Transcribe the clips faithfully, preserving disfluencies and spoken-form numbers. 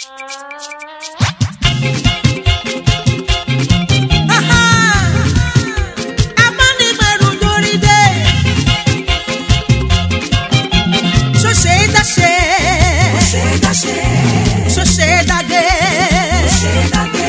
Abani Gberu Dori de. So say that she. Say that she. So say that de. Say that de.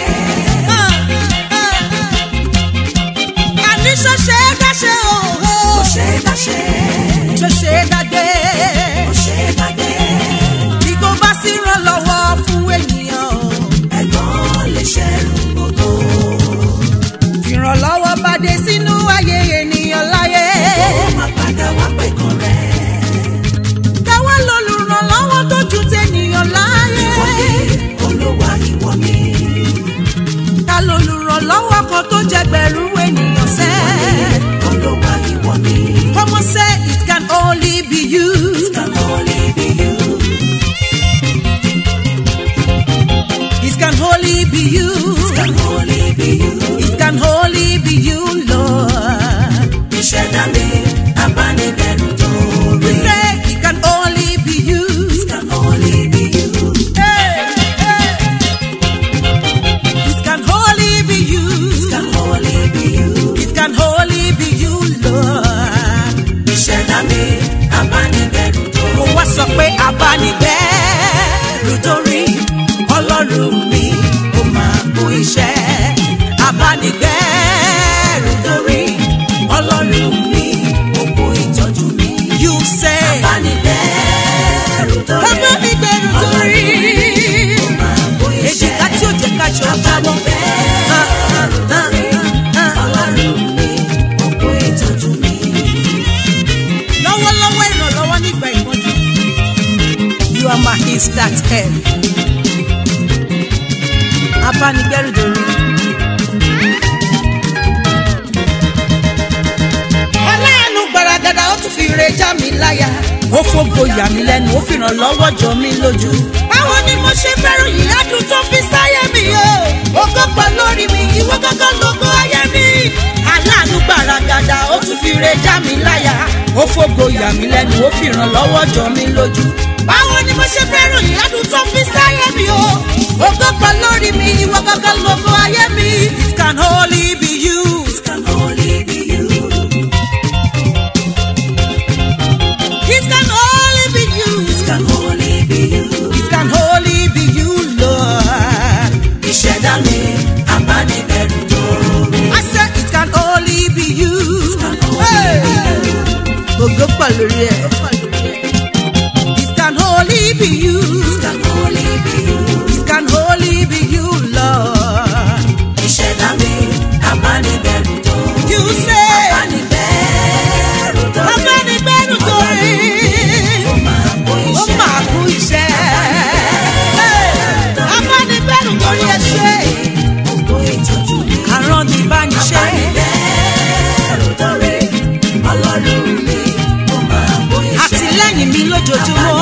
So say that she. Oh. So say that she. So say that de. So say that de. Bí kò bá sí ìrànlọ́wọ́ fún ènìyàn. Ẹ̀gbọ́n lè ṣẹ̀rù gbogbo. Ìrànlọ́wọ́ bá dé sínú ayé ènìyàn láyé. Ó máa padà wá pẹ̀kàn rẹ̀. Káwá lolùrànlọ́wọ́ tó ju tènìyàn láyé. Ìwọ ni Olúwa ìwọ ni. Ká lolùrànlọ́wọ́ kan tó jẹ gbẹ̀rún ènìyàn sẹ́. Olúwa ìwọ ni. Come on, say it can only be you. It can only be you. It can only be you. It can only be you. It can only be you, Lord. Ìṣẹ̀dá mi, Abani Gberu Dori. Say it can only be you. It can only be you. Hey, hey. It can only be you. It can only be you. It can only be you, Lord. Ìṣẹ̀dá mi, Abani Gberu Dori. Mo wá sọ pé Abani Gberu Dori. Ọlọ́run mi, ó máa kú iṣẹ́. Abani Gberu Dori. Ọlọ́run mi, ó kú ìtọ́jú mi. You say Abani Gberu Dori. Abani Gberu Dori. Ó máa kú iṣẹ́. Èjìká tí ó jẹ́ ká jọ jábọ́. Abani Gberu Dori. Ọlọ́run mi, ó kú ìtọ́jú mi. Lọ́wọ́lọ́wọ́ ìrànlọ́wọ́ nígbà ìpọ́njú. You are my instant help. Abani Gberu Dori. Aláàánú gbaragada ó tún fi ire já mi láyà. Ó fògo yà mí lẹ́nu, ó fi ràn lọ́wọ́ jọ mí lójú. Báwo ni mo ṣe fẹ́ràn yìí adùn tó fi sáyé mi o? Ògo pọ̀ lórí mi, ìwọ gángan lógo ayé mi. Aláàánú gbaragada ó tún fi ire já mi láyà. Ó fògo yà mí lẹ́nu, ó fi ràn lọ́wọ́ jọ mí lójú. Báwo ni mo ṣe fẹ́ràn yìí adùn tó fi sáyé mi o? Ògo pọ̀ lórí mi, ìwọ gángan lógo ayé mi. It can only be you. It can only be you. It can only be you. It can only be you. It can only be you, Lord. Ìṣẹ̀dá mi, Abani Gberu Dori. I said it can only be you. It can only be you. Ògo pọ̀ lórí ẹ̀. It can only be you. It can only be you. It can only be you, Lord. Ìṣẹ̀dá mi, Abani Gberu Dori. You say Abani Gberu Dori. Abani Gberu Dori. Ó máa kú iṣẹ́. Abani Gberu Dori ẹ ṣé. Àrán mi bá ní ṣe. Abani Gberu Dori. Ọlọ́run mi, ó máa kú iṣẹ́. Àtìlẹ́yìn mi lójoojúmọ́.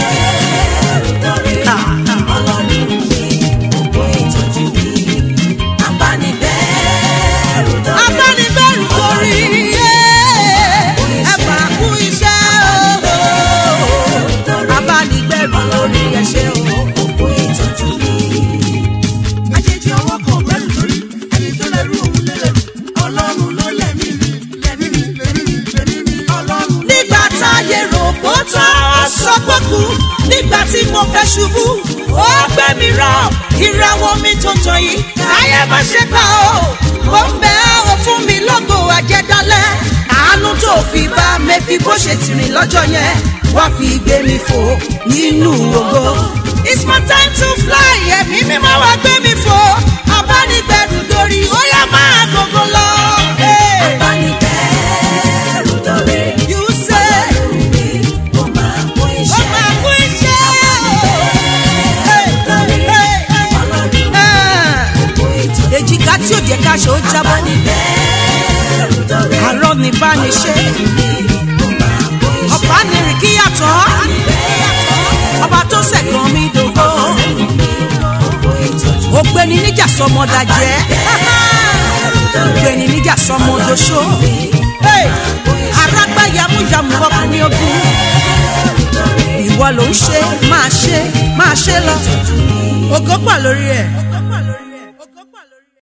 Ọlọ́run mi, ó kú ìtọ́jú mi. Abani Gberu Dori. Abani Gberu Dori. Ẹ máa kú iṣẹ́ o. Abani Gberu Dori ẹ ṣé o. Ó kú ìtọ́jú mi. Àjèjì ọwọ́ kan gbẹ́rù lórí. Ẹni tó lẹ́rù òun lé lẹ́rù. Ọlọ́run ló lẹ́mí mi. Lẹ́mí mi, lẹ́mí mi, lẹ́mí mi. Ọlọ́run. Nígbà táyé rò bó tán sọ́gbọ́kú. Nígbà tí mo fẹ́ ṣubú, ó gbé mi rọ̀. Ìràwọ̀ mi tuntun yìí, ayé má ṣe kà ó. Mo ń bẹ̀ ọ́ fún mi lógo àjẹdálẹ̀. Àánú tó fi bá mi fi bó ṣe tìrìn lọ́jọ́ yẹn. Wá fi gbé mi fò nínú ògo. It's my time to fly, ẹ̀mí mi máa wá gbé mi fò. Abani Gberu Dori, ó yá máa gbogbo lọ. Abani Gberu Dori. You say Ọlọ́run mi, ó máa kú iṣẹ́. Ó máa kú iṣẹ́. Abani Gberu Dori. Ọlọ́run mi, ó kú ìtọ́jú. Èjìká tí ò jẹ́ ká ṣe ó jábọ́. Abani Gberu Dori. Àrọ́ mi bá ní ṣe. Ọ̀pá ni rìn kí yàtọ̀. Ọba tó ṣẹ̀gàn mi dògbò. Ògbéni níjà sọmọdà jẹ́. Ògbéni níjà sọmọdà ṣó. Arágbá yamuyamu ọkùnrin ogun. Ìwọ ló ń ṣe, máa ṣe, máa ṣe lọ. pọ̀ lórí ẹ̀.